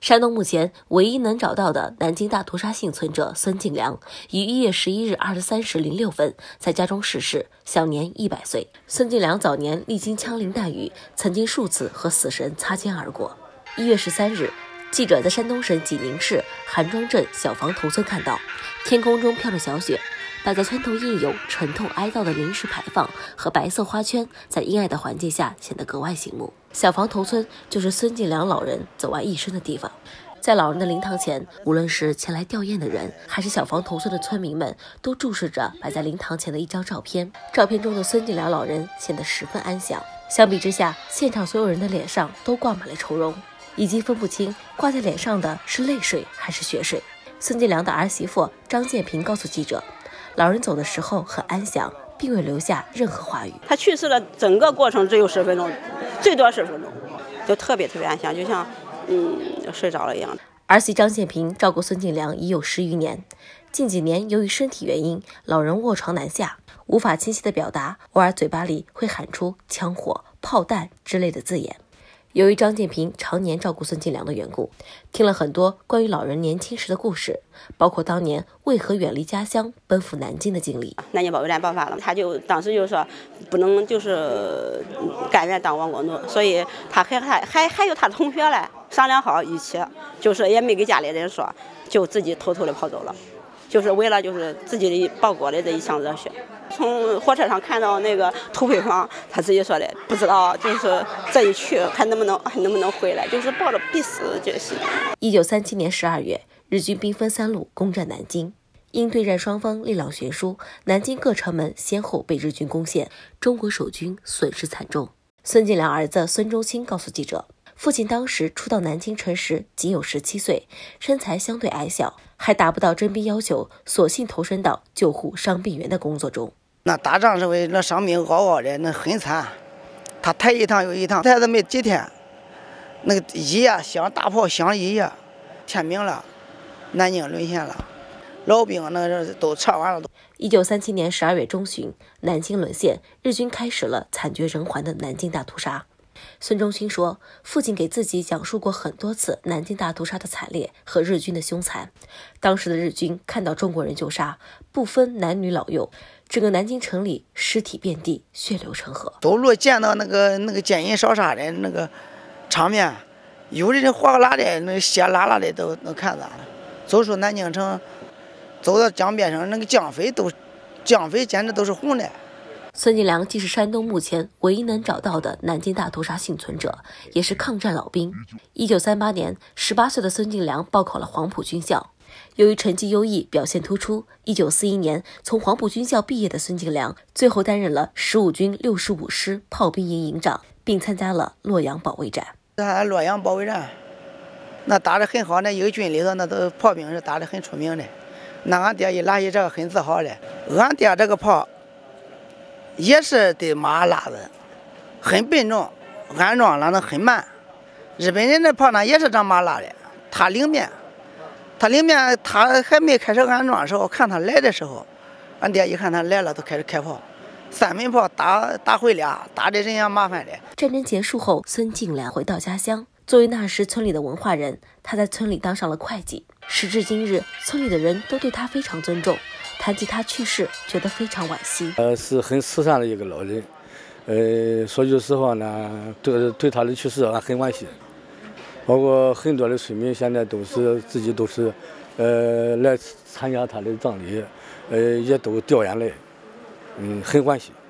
山东目前唯一能找到的南京大屠杀幸存者孙敬良，于1月11日23时06分在家中逝世，享年100岁。孙敬良早年历经枪林弹雨，曾经数次和死神擦肩而过。1月13日，记者在山东省济宁市韩庄镇小房头村看到，天空中飘着小雪，摆在村头印有沉痛哀悼的临时牌坊和白色花圈，在阴暗的环境下显得格外醒目。小房头村就是孙敬良老人走完一生的地方。在老人的灵堂前，无论是前来吊唁的人，还是小房头村的村民们，都注视着摆在灵堂前的一张照片。照片中的孙敬良老人显得十分安详，相比之下，现场所有人的脸上都挂满了愁容，已经分不清挂在脸上的是泪水还是血水。孙敬良的儿媳妇张建平告诉记者，老人走的时候很安详，并未留下任何话语。 他去世的整个过程只有10分钟，最多10分钟，就特别安详，就像睡着了一样。 儿媳张建平照顾孙敬良已有10余年，近几年由于身体原因，老人卧床难下，无法清晰地表达，偶尔嘴巴里会喊出枪火、炮弹之类的字眼。由于张建平常年照顾孙敬良的缘故，听了很多关于老人年轻时的故事，包括当年为何远离家乡奔赴南京的经历。 南京保卫战爆发了，他就当时就说不能甘愿当亡国奴，所以他还有他的同学来商量好一起，也没给家里人说，就自己偷偷的跑走了，为了自己的报国的这一腔热血。从火车上看到那个土坯房，他自己说的不知道，这一去看能不能回来，抱着必死决心。 1937年12月，日军兵分3路攻占南京，因对战双方力量悬殊，南京各城门先后被日军攻陷，中国守军损失惨重。孙敬良儿子孙中卿告诉记者，父亲当时初到南京城时仅有17岁，身材相对矮小，还达不到征兵要求，索性投身到救护伤病员的工作中。 那打仗是为那伤病嗷的，那很惨。他抬一趟又一趟，抬这没几天，那个一夜响大炮响一夜，天明了，南京沦陷了，老兵那都撤完了。 1937年12月中旬，南京沦陷，日军开始了惨绝人寰的南京大屠杀。孙中卿说，父亲给自己讲述过很多次南京大屠杀的惨烈和日军的凶残。当时的日军看到中国人就杀，不分男女老幼，整个南京城里尸体遍地，血流成河。 走路见到那个奸淫烧杀的那个场面，有的人火辣的，那血辣辣的都能看着了。走出南京城，走到江边上，那个江水简直都是红的。 孙敬良既是山东目前唯一能找到的南京大屠杀幸存者，也是抗战老兵。1938年，18岁的孙敬良报考了黄埔军校。由于成绩优异，表现突出，1941年从黄埔军校毕业的孙敬良，最后担任了15军65师炮兵营营长，并参加了洛阳保卫战。 洛阳保卫战，那打得很好，那一个军里头那都炮兵是打得很出名的。那俺爹一拿起这个很自豪的，俺爹这个炮也是得马拉的，很笨重，安装了那很慢。日本人的炮呢也是这马拉的，他领面他还没开始安装的时候，看他来的时候，俺爹一看他来了，都开始开炮。3门炮打回俩，打的人家麻烦的。 战争结束后，孙敬良回到家乡，作为那时村里的文化人，他在村里当上了会计。时至今日，村里的人都对他非常尊重。谈及他去世，觉得非常惋惜。 是很慈善的一个老人。说句实话呢，对他的去世俺很惋惜。包括很多的村民现在自己都是来参加他的葬礼，也都掉眼泪，很惋惜。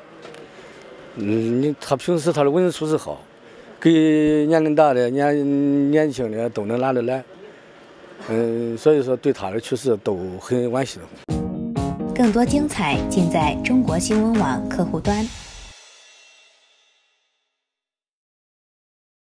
他平时他的为人处事好，给年龄大的、年轻的都能拿得来。所以说对他的去世都很惋惜的。 更多精彩尽在中国新闻网客户端。